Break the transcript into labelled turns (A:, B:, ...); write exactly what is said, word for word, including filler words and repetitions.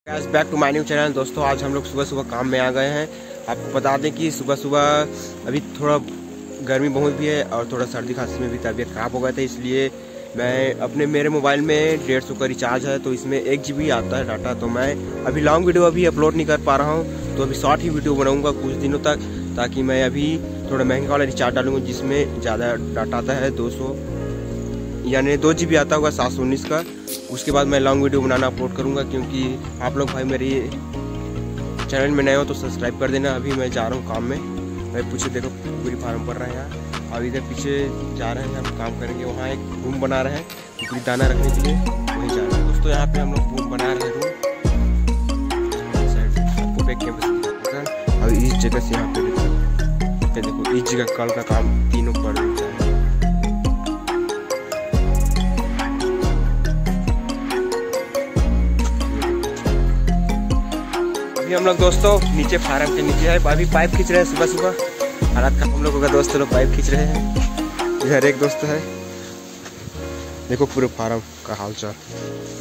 A: Guys back to my new channel. दोस्तों आज हम लोग सुबह सुबह काम में आ गए हैं। आपको बता दें कि सुबह सुबह अभी थोड़ा गर्मी बहुत भी है और थोड़ा सर्दी खांसी में भी तबीयत ख़राब हो गया था, इसलिए मैं अपने मेरे मोबाइल में डेढ़ सौ का रिचार्ज है तो इसमें एक जी बी आता है डाटा। तो मैं अभी लॉन्ग वीडियो अभी अपलोड नहीं कर पा रहा हूँ, तो अभी शॉर्ट ही वीडियो बनाऊँगा कुछ दिनों तक, ताकि मैं अभी थोड़ा महंगा वाला रिचार्ज डालूँगा जिसमें ज़्यादा डाटा आता है। दो सौ यानी दो जी बी आता होगा सात सौ उन्नीस का। उसके बाद मैं लॉन्ग वीडियो बनाना अपलोड करूँगा, क्योंकि आप लोग भाई मेरी चैनल में नए हो तो सब्सक्राइब कर देना। अभी मैं जा रहा हूँ काम में। मैं पीछे देखो पूरी फार्म पर रहा है यहाँ, और इधर पीछे जा रहे हैं हम काम करेंगे। वहाँ एक रूम बना रहे हैं पूरी दाना रखने के लिए, वहीं जा रहे हैं दोस्तों। यहाँ पे हम लोग रूम बना रहे हैं रूम आपको बैक कैंपस, और इस जगह से यहाँ पे देखो इस जगह कल का काम तीनों पड़ जाए। अभी हम लोग दोस्तों नीचे फार्म के नीचे है, अभी पाइप खींच रहे हैं सुबह सुबह। हालात का हम लोगों का दोस्त लोग पाइप खींच रहे हैं। इधर एक दोस्त है, देखो पूरे फार्म का हाल चाल।